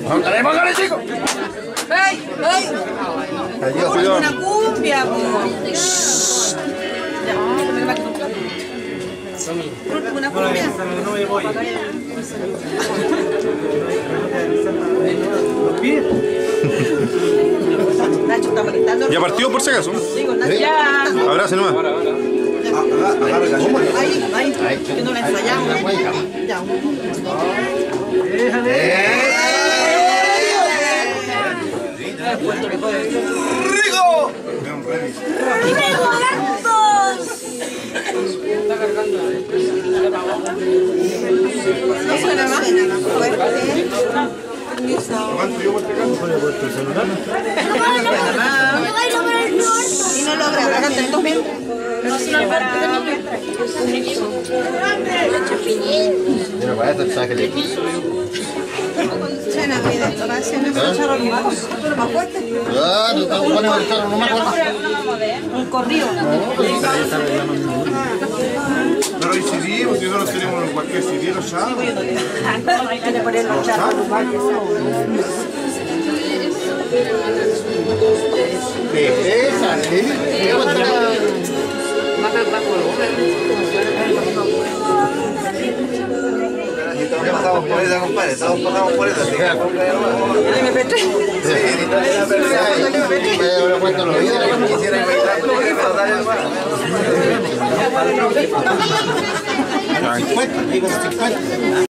¡Póngale, póngale, chico! ¡Ay! ¡Ay! Una cumbia, po. Una cumbia. Nacho está molestando. ¿Ya partió por si acaso? Ya. Abrazo nomás. Ahí, que no la ensayamos. Ya. ¡Rico! No suena más fuerte. Y no logra, hágate el 2000. Pero para esto está que le quiso. Suena bien esto, va a ser un charro más fuerte. Claro, te pones el carro nomás. Un corrido. Pero hoy CD, si no lo tenemos en cualquier CD, ¿no sabes? Hay que poner los charros. Esa, ¿sí? Ya pasamos por esa, compadre. Todos pasamos por esa. ¿El MP3? Sí, pero cuento los videos. Quisiera invitar. 50, digo 50.